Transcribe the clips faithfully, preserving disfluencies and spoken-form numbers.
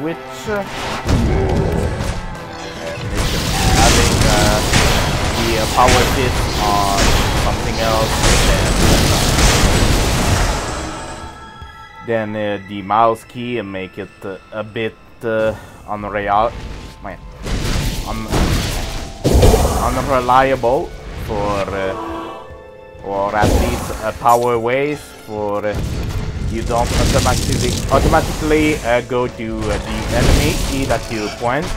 switch. Uh, having uh, the uh, power hit on something else, and then, then uh, the mouse key and make it uh, a bit uh, unreal, un unreliable for, uh, or at least uh, power ways for. Uh, You don't automatically automatically uh, go to uh, the enemy key that you point.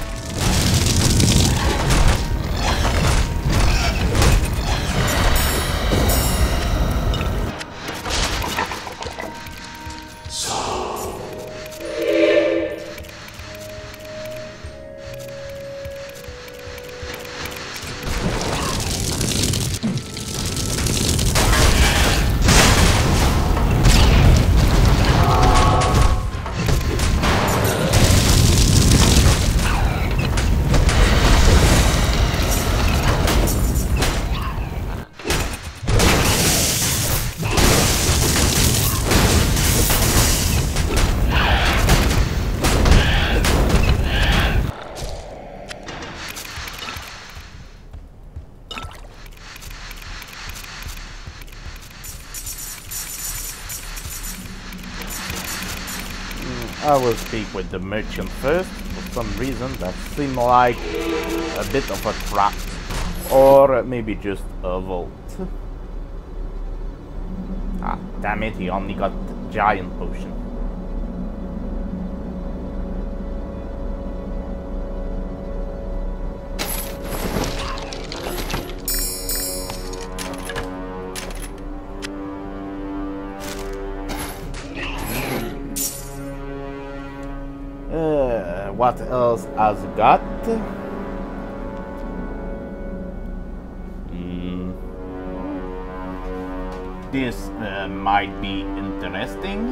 I will speak with the merchant first. For some reason that seemed like a bit of a trap, or maybe just a vault. Ah, damn it, he only got the giant potion. Uh, what else has got? Mm. This uh, might be interesting.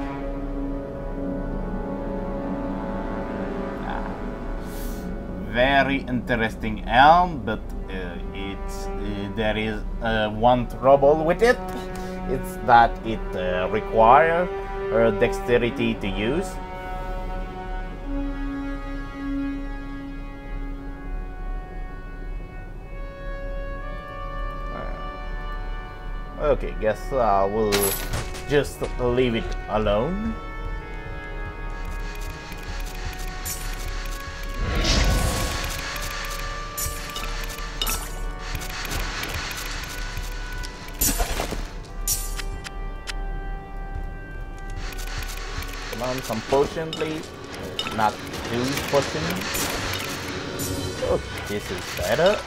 Ah. Very interesting elm, but uh, it's uh, there is uh, one trouble with it. It's that it uh, requires uh, dexterity to use. Okay, guess I uh, will just leave it alone. Come on, some potion, please. Not two potions. Oh, this is better.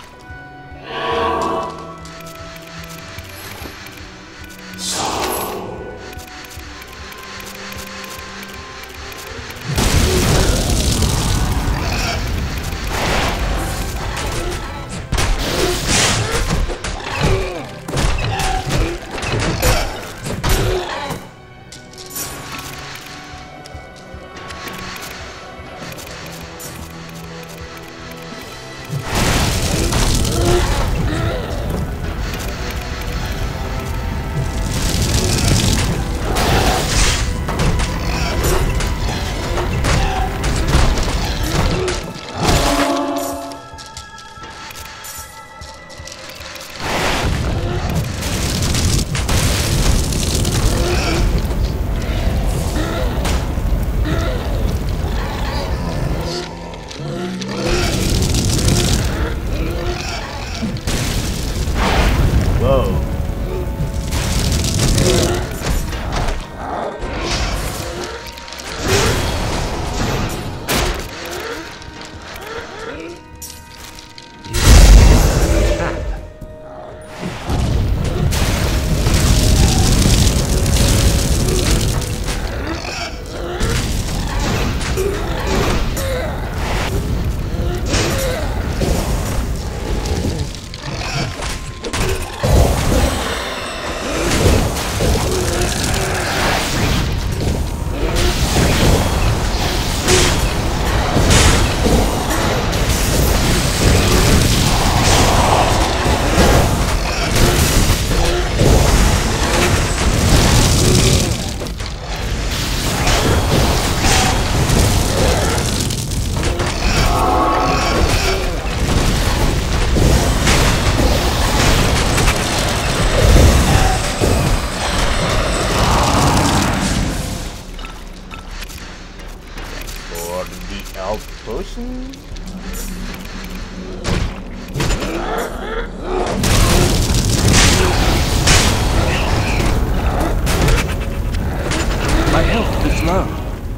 My health is low.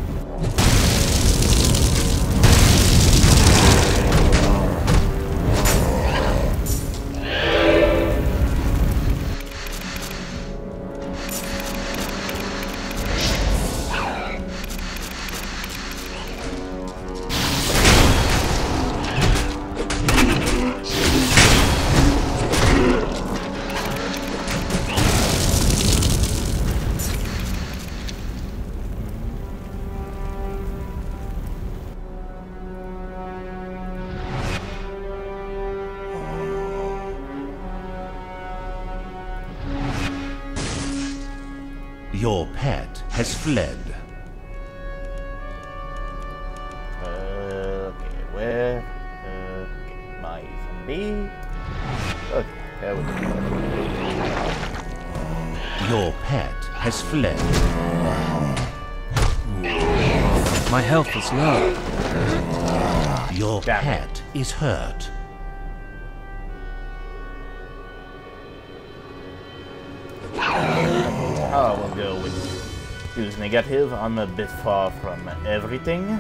Your pet has fled. Okay, where? Okay, my zombie. Okay, there we go. Your pet has fled. My health is low. Your Damn pet is hurt. I will go with use negative. I'm a bit far from everything.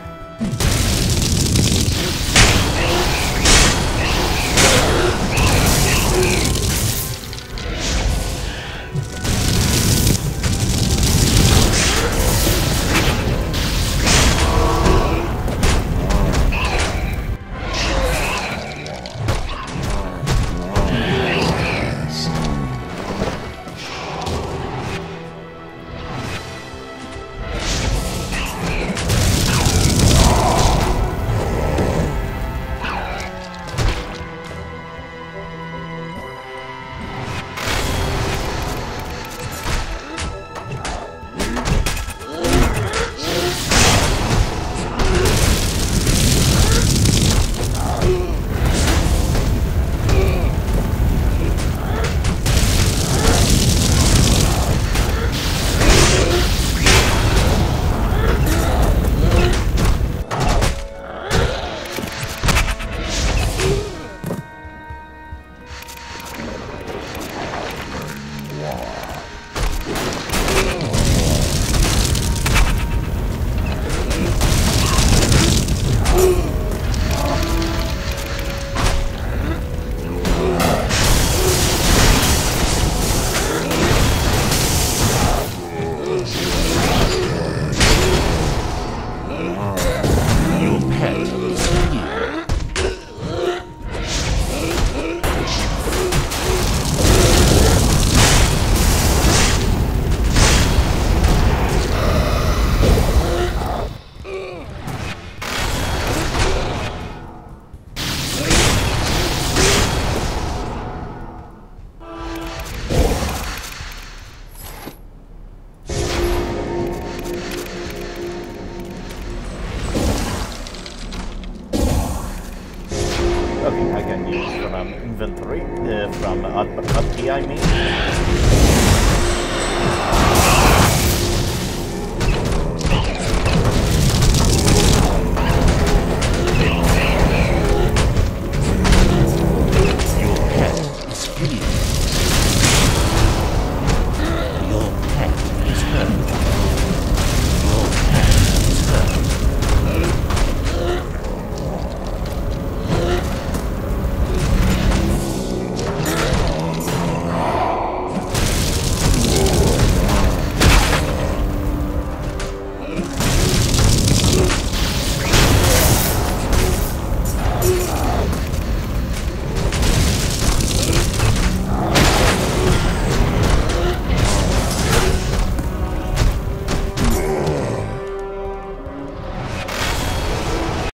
Okay, I can use from inventory, uh, from up, up here, I mean.